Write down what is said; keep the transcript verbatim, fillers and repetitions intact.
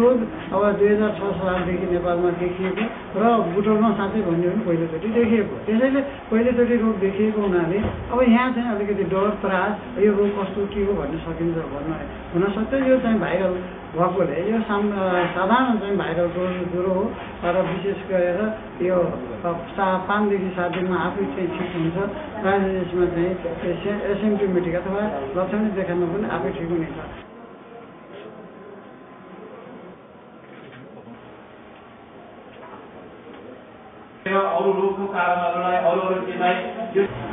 रोग अब दुई हजार छ सालदेखि नेपालमा देखिएको र बुटोलमा साँच्चै भन्यो भने पहिलोचोटि देखिएको। त्यसैले पहिलोचोटि रोग देखिएको हुनाले अब यहाँ चाहिँ अलिकति डर त्रास यो रोग कस्तो के हो भन्न सकिन्छ भन्न हुनसक्छ। यो चाहिँ भाइरल भएकोले यो साम साधारण चाहिँ भाइरल ज्वरो हो तर विशेष गरेर यो सा पाँचदेखि सात दिनमा आफै चाहिँ ठिक हुन्छ। प्रायः यसमा चाहिँ एसिम्प्टोमेटिक अथवा लक्षण देखाउनु पनि आफै ठिक हुनेछ। अरू रोगको कारणहरूलाई अरू अरू